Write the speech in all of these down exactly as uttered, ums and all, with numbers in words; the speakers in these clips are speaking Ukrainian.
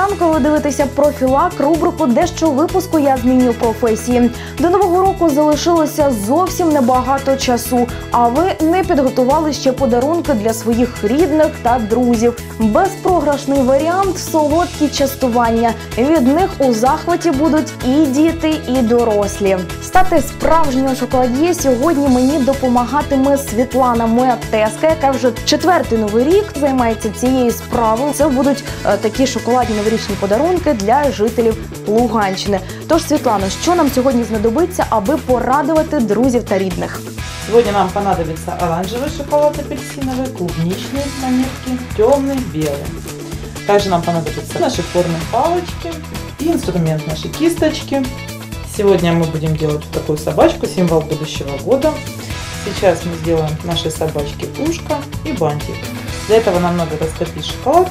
ранку, ви дивитеся «Профілак», рубрику «Дещо у випуску я зміню професії». До Нового року залишилося зовсім небагато часу, а ви не підготували ще подарунки для своїх рідних та друзів. Безпрограшний варіант – солодкі частування. Від них у захваті будуть і діти, і дорослі. Стати справжньою шоколад'є сьогодні мені допомагатиме Світлана, моя тезка, яка вже четвертий новий рік займається цією справою. Це будуть е, такі шоколадні новорічні подарунки для жителів Луганщини. Тож, Світлано, що нам сьогодні знадобиться, аби порадувати друзів та рідних? Сегодня нам понадобится оранжевый шоколад апельсиновый, клубничные монетки, темный, белый. Также нам понадобятся наши формы палочки и инструмент нашей кисточки. Сегодня мы будем делать вот такую собачку, символ будущего года. Сейчас мы сделаем нашей собачке ушко и бантик. Для этого нам надо растопить шоколад.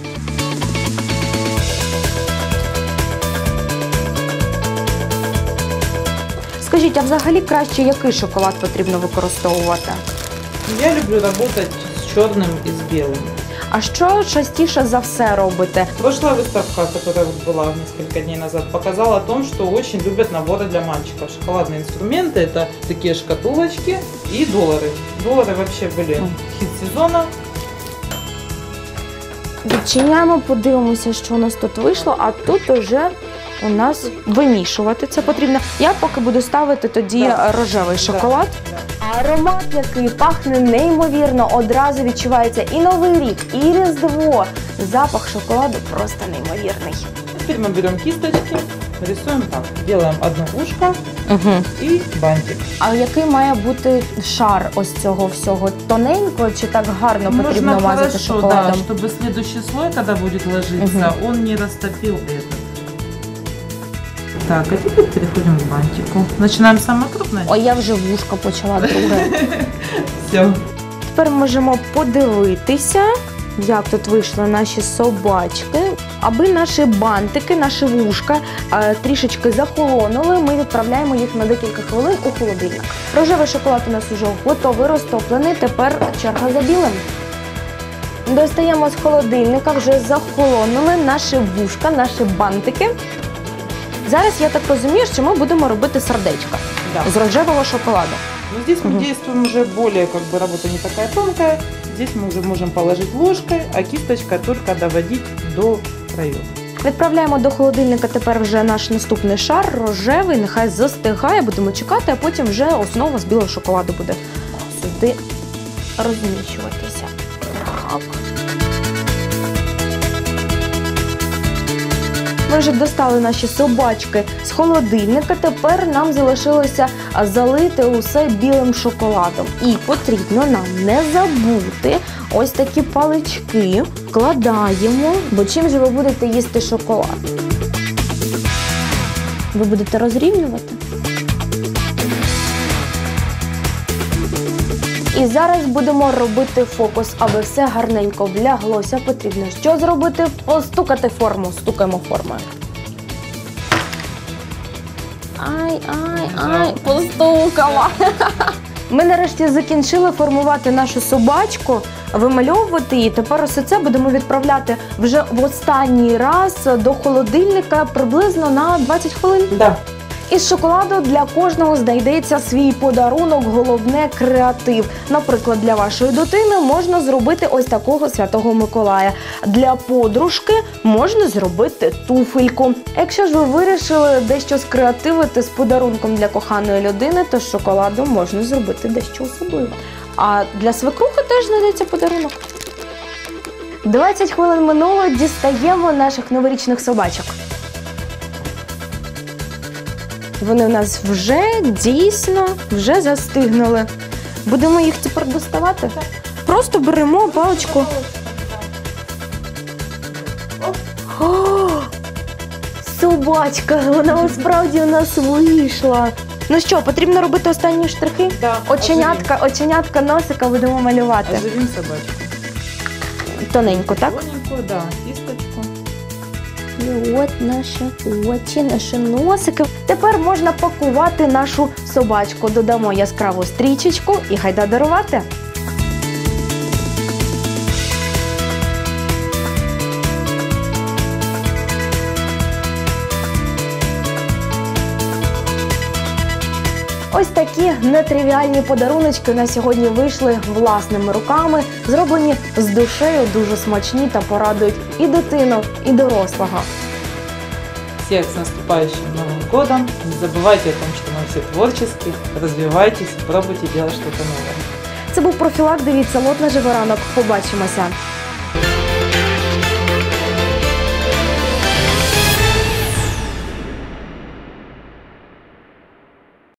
Скажіть, а взагалі краще який шоколад потрібно використовувати? Я люблю работать с черным и с белым. А що частіше за все робите? Прошлая выставка, которая была несколько дней назад, показала о том, что очень любят наборы для мальчиков. Шоколадные инструменты – это такие шкатулочки и доллары. Доллары вообще были хит сезона. Відчиняємо, подивимося, що у нас тут вийшло, а тут уже у нас вимішувати це потрібно. Я поки буду ставити тоді да. рожевий шоколад. Да. Аромат, який пахне неймовірно, одразу відчувається і Новий рік, і Різдво. Запах шоколаду просто неймовірний. Теперь мы берем кисточки, рисуем так. Делаем одно ушко угу. и бантик. А який має бути шар ось цього всього? Тоненько чи так гарно Можно потрібно мазати хорошо, шоколадом? да, чтобы следующий слой, когда будет ложиться, угу. он не растопил этот. Так, а теперь переходим к бантику. Начинаем самое крупное. Ой, я вже вушко почала друге. Все. Тепер можемо подивитися, як тут вийшли наші собачки. Аби наші бантики, наші вушка е, трішечки захолонули, ми відправляємо їх на декілька хвилин у холодильник. Рожевий шоколад у нас вже готовий, розтоплений, тепер черга за білим. Достаємо з холодильника, вже захолонули наші вушка, наші бантики. Зараз, я так розумію, що ми будемо робити сердечко да. з рожевого шоколаду. Но здесь мы угу. действуем уже более, как бы работа не такая тонкая. Здесь мы уже можем положить ложкой, а кисточкой только доводить до краев. Відправляємо до холодильника тепер вже наш наступний шар, рожевий, нехай застигає, будемо чекати, а потім вже основа з білого шоколаду буде сюди розміщуватися. Так. Ми вже достали наші собачки з холодильника, тепер нам залишилося залити усе білим шоколадом. І потрібно нам не забути ось такі палички вкладаємо, бо чим же ви будете їсти шоколад? Ви будете розрівнювати? І зараз будемо робити фокус, аби все гарненько вляглося. Потрібно що зробити? Постукати форму. Стукаємо формою. Ай, ай, ай, постукала. Ми нарешті закінчили формувати нашу собачку, вимальовувати її. Тепер ось це будемо відправляти вже в останній раз до холодильника приблизно на двадцять хвилин. Да. Із шоколаду для кожного знайдеться свій подарунок, головне – креатив. Наприклад, для вашої дитини можна зробити ось такого Святого Миколая. Для подружки можна зробити туфельку. Якщо ж ви вирішили дещо скреативити з подарунком для коханої людини, то з шоколаду можна зробити дещо особливе. А для свекрухи теж знайдеться подарунок. двадцять хвилин минуло, дістаємо наших новорічних собачок. Вони у нас вже дійсно вже застигнули. Будемо їх тепер доставати? Так. Просто беремо паличку. О, собачка, вона справді у нас вийшла. Ну що, потрібно робити останні штрихи? Да, оченятка, оченятка, носика будемо малювати. Оживим собачку. Тоненько, так? Тоненько, да, кісточку. І от наші очі, наші носики. Тепер можна пакувати нашу собачку. Додамо яскраву стрічечку і гайда дарувати. Ось такі нетривіальні подаруночки на сьогодні вийшли власними руками, зроблені з душею, дуже смачні та порадують і дитину, і дорослого. Всех с наступающим Новым годом! Не забывайте о том, что мы все творческие, развивайтесь, пробуйте делать что-то новое. Це був профілак. Дивіться лот на живий ранок. Побачимося.